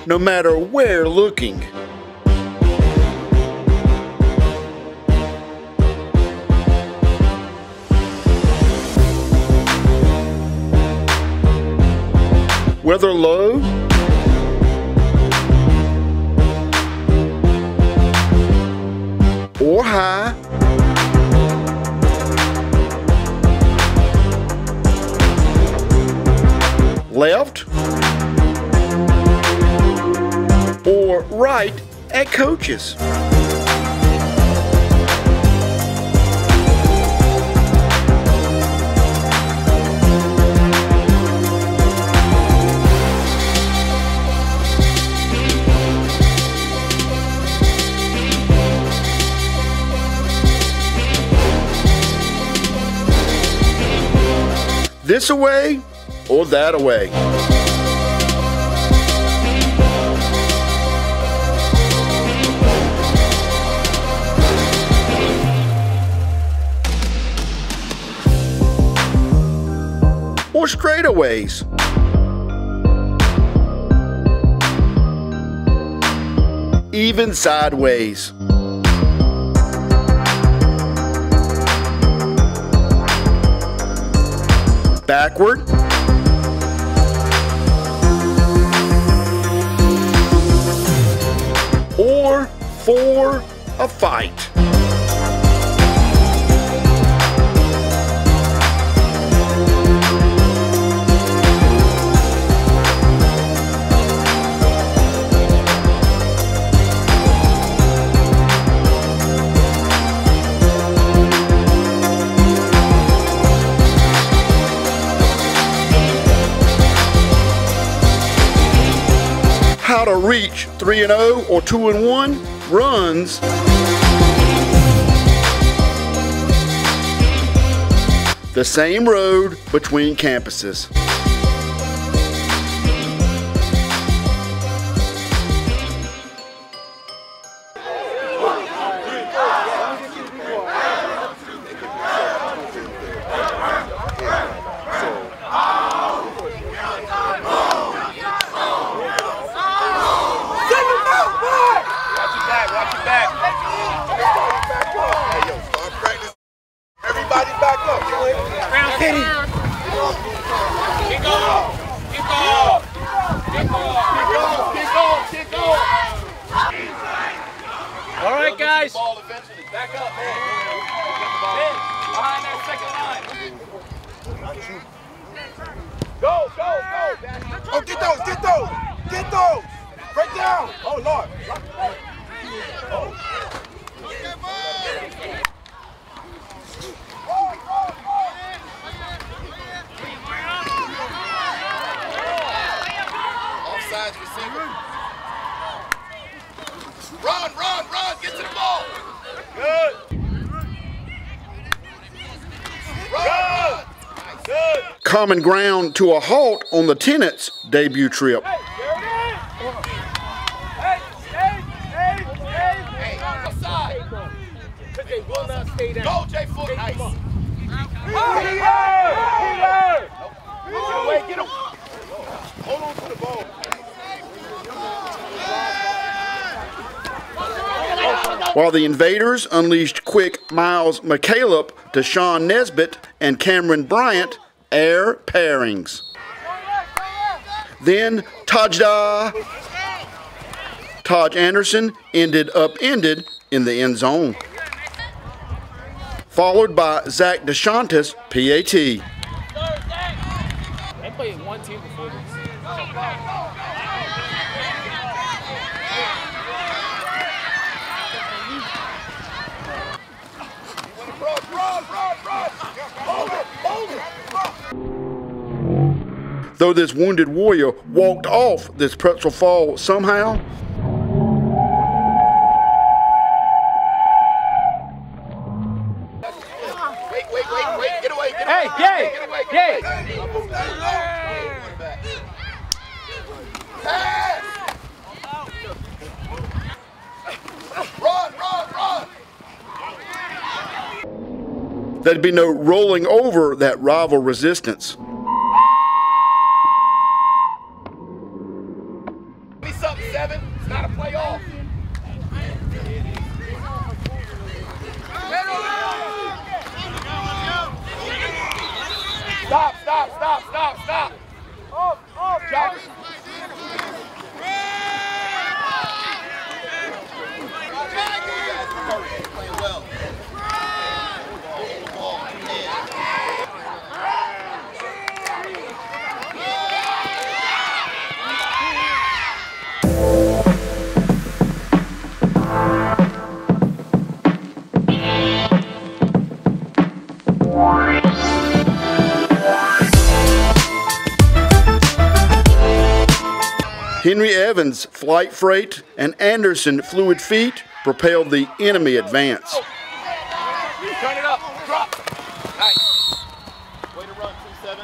no matter where looking. Whether low or high, left or right at coaches. This away or that away. Or straightaways. Even sideways. Backward. Or for a fight. How to reach 3-0 or 2-1 runs the same road between campuses. All right, guys. Back up, man. Behind that second line. Go, go, go. Oh, get those, get those, get those. Break down. Oh, Lord. Oh. Offsides receiver. Run, run, run, get to the ball. Good. Run. Good. Common ground to a halt on the Tenants' debut trip. Hey, there it is. Hey, outside. Because they will not stay down. Go, J. Foot. Nice. Get away, get away. Hold on to the ball. While the Invaders unleashed quick Miles McCaleb to Sean Nesbitt and Cameron Bryant air pairings. Then Taj Anderson ended upended in the end zone. Followed by Zach DeShantis, PAT. They played one team before this. Though this wounded warrior walked off this pretzel fall somehow, Wait, get away, get away. Hey, Gay! Get away, Gay! Pass! Run, run, run! there'd be no rolling over that rival resistance. Give me something, not a playoff. Stop. Jockey. Playing well. Henry Evans' flight freight and Anderson fluid feet propelled the enemy advance. Turn it up. Drop. Nice. Way to run, 2-7.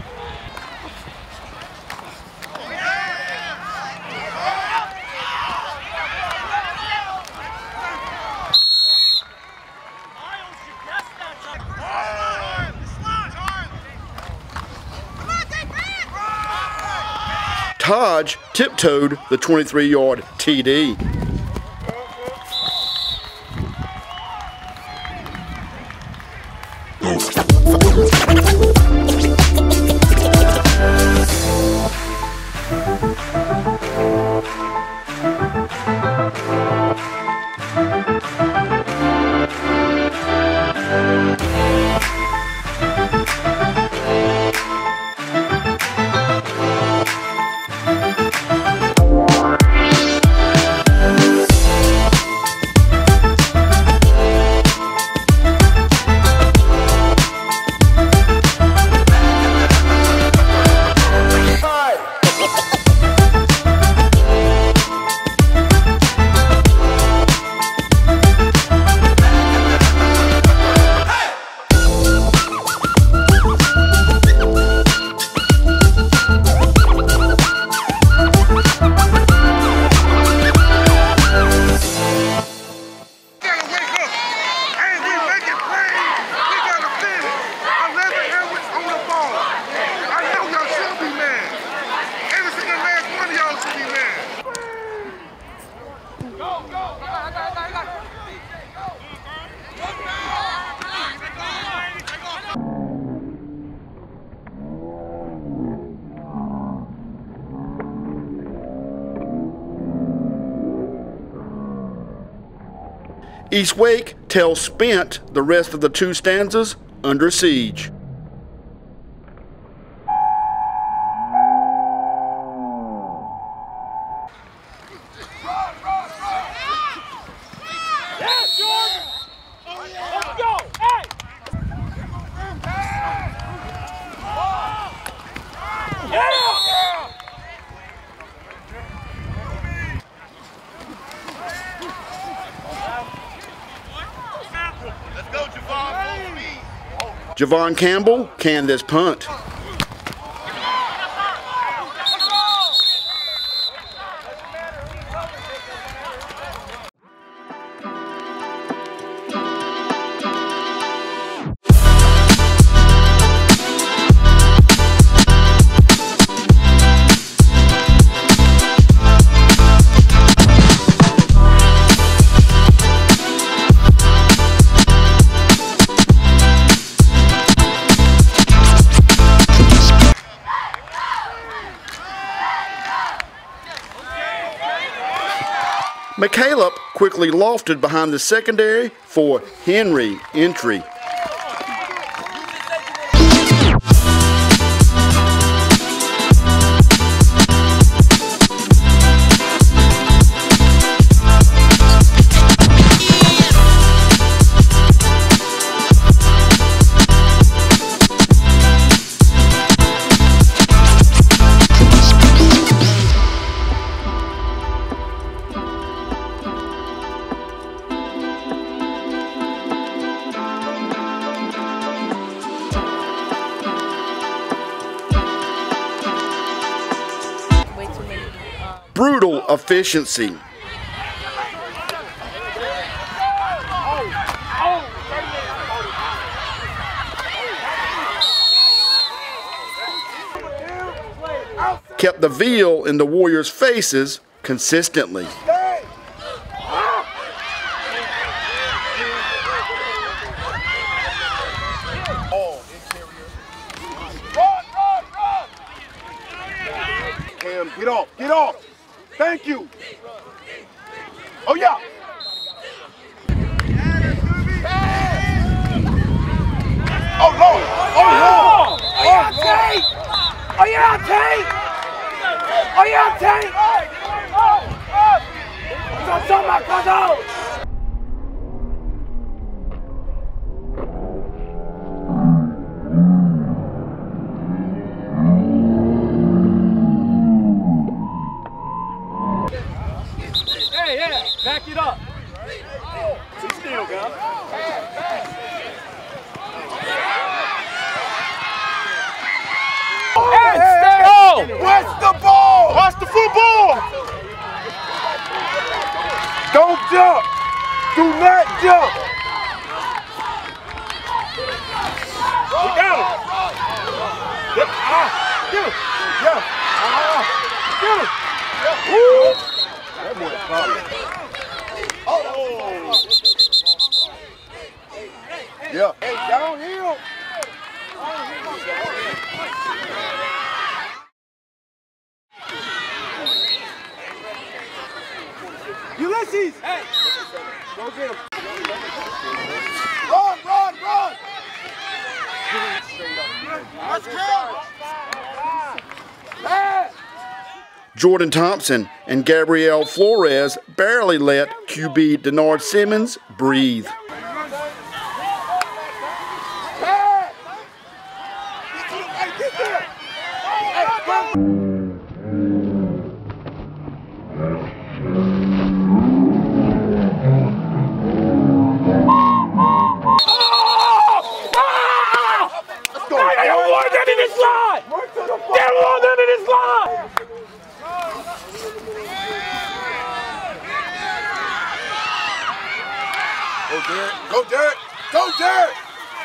Taj tiptoed the 23-yard TD. East Wake tells Spent the rest of the two stanzas under siege. Javon Campbell canned this punt. McCaleb quickly lofted behind the secondary for Henry entry. Brutal efficiency. Kept the veal in the Warriors' faces consistently. Cam, get off, get off. Thank you. Oh, yeah. Oh, Lord. Oh, Lord. Oh, yeah, Tate! Oh, yeah, Tate! Oh, yeah, Tate! Toma, Cazzo! Hey, yeah, back it up. Sit still, guys. Watch the ball! Watch the football! Don't jump! Do not jump! We got him! Get him! Yeah! Get him! Woo! That boy's problem. Oh! Yeah. Hey, downhill! Ulysses! Hey! Go get him. Run, run, run! Let's go! Hey! Jordan Thompson and Gabrielle Flores barely let QB Denard Simmons breathe. Hey! Get there! Hey, come! Go, Derek! Go, Derek!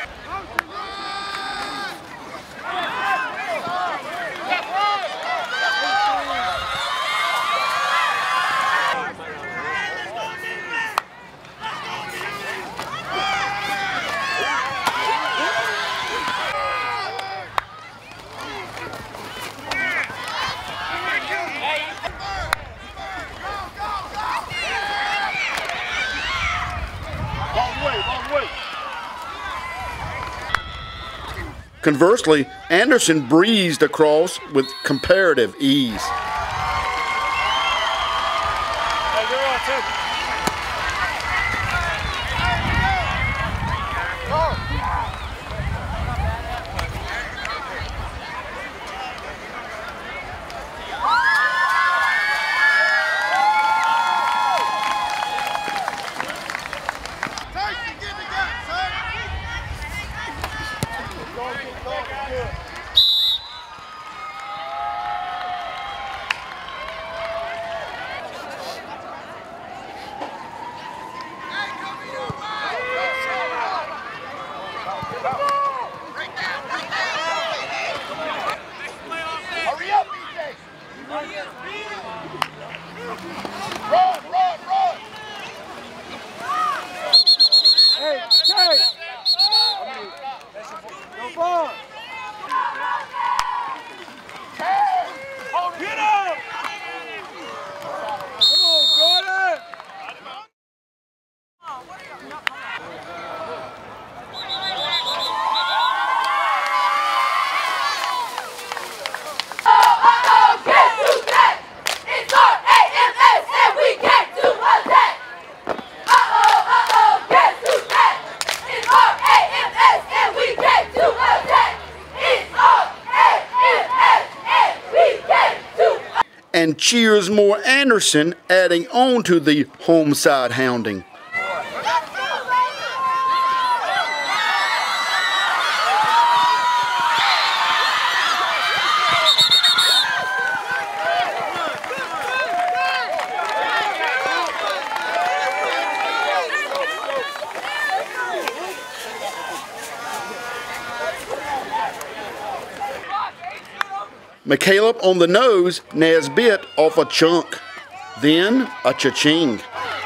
Conversely, Anderson breezed across with comparative ease. And cheers more Anderson, adding on to the home side hounding. McCaleb on the nose, Nesbitt off a chunk. then a cha-ching.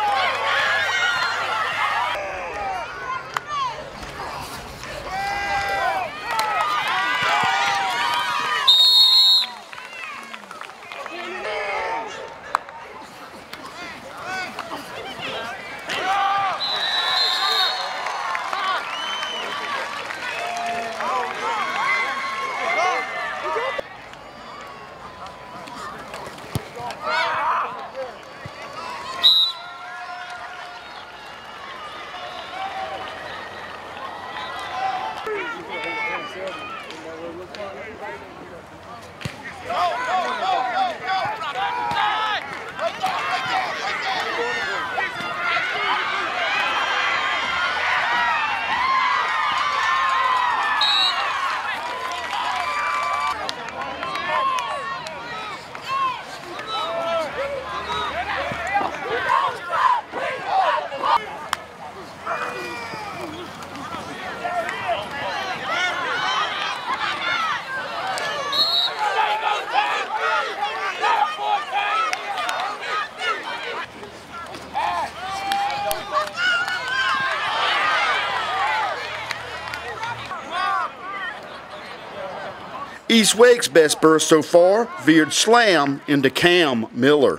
East Wake's best burst so far veered slam into Cam Miller.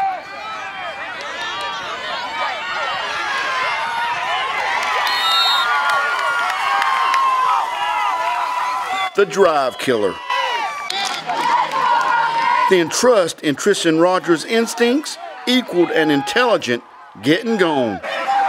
The drive killer. Then trust in Tristan Rogers' instincts equaled an intelligent get and gone.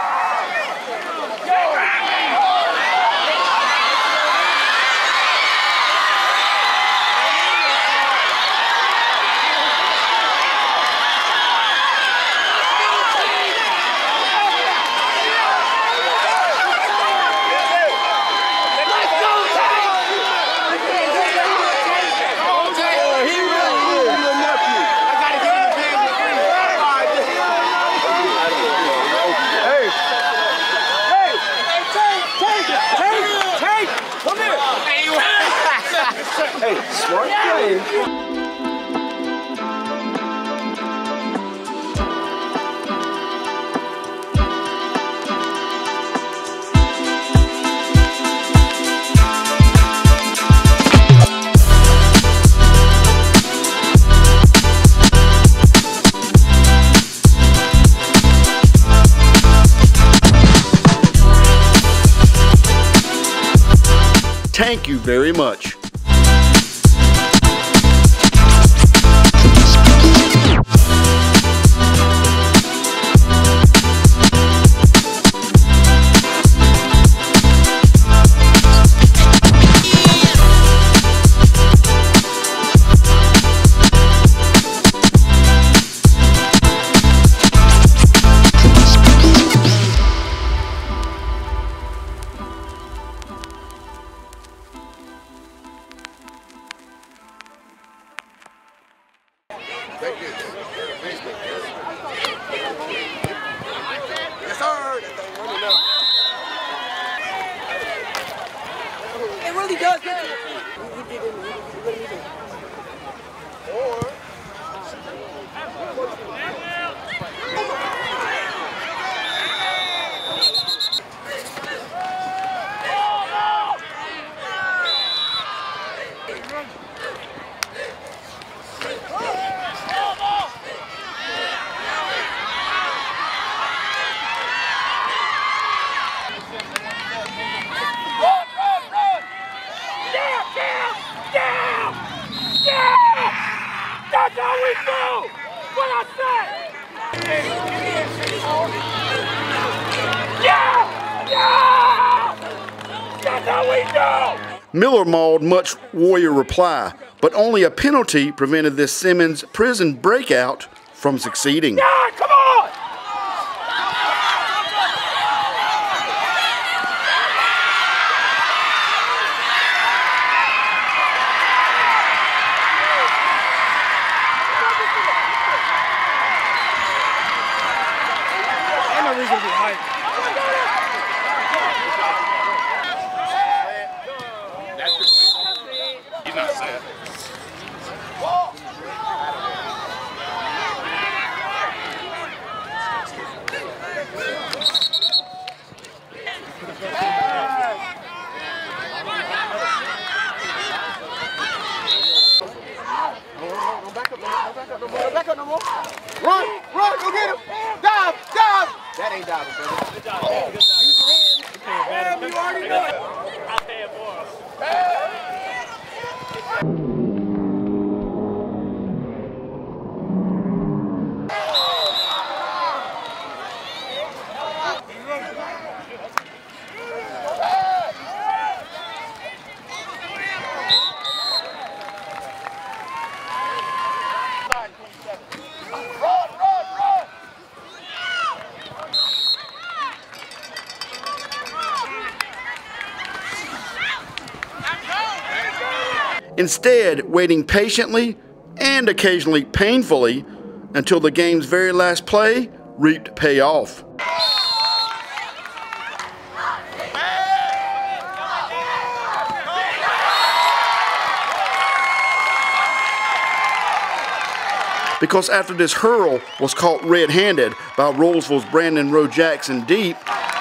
Hey, smart play. Thank you very much. Yes, sir. That thing running up. It really does. Or That's how we do! What I said! Yeah! Yeah! That's how we do! Miller mauled much warrior reply, but only a penalty prevented this Simmons prison breakout from succeeding. Yeah, come on! he's not sad. Back up no more. Run, go get him. Dive. That ain't diving, brother. Good job. Good job. Use your hands. You already know it. I'll pay it for us. Instead, waiting patiently and occasionally painfully until the game's very last play reaped payoff. Because after this hurl was caught red-handed by Rolesville's Brandon Rowe Jackson deep,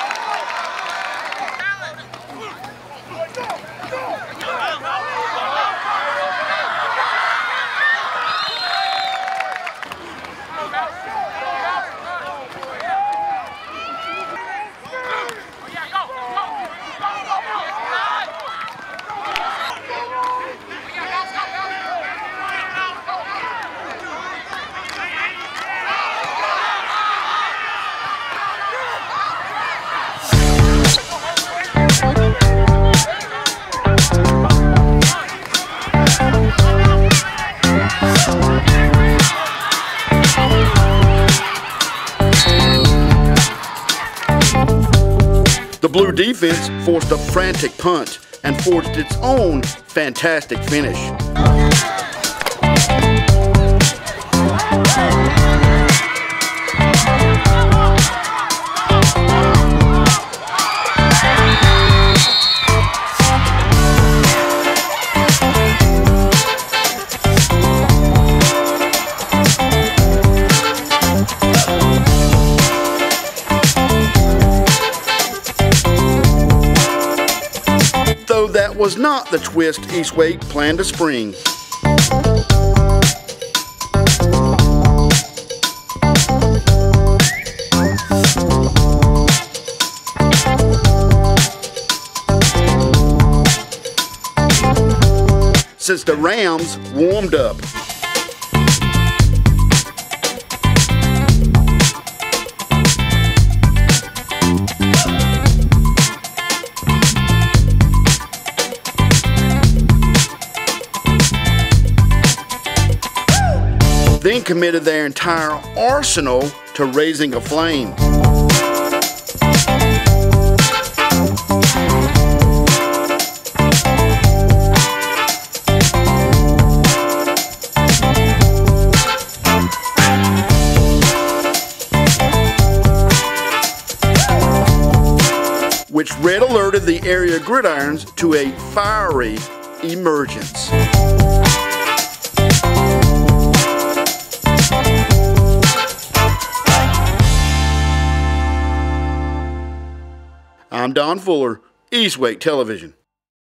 the Blue defense forced a frantic punt and forged its own fantastic finish. Though that was not the twist Eastwake planned to spring. Since the Rams warmed up. Then committed their entire arsenal to raising a flame. Which red alerted the area gridirons to a fiery emergence. I'm Don Fuller, Eastwake Television.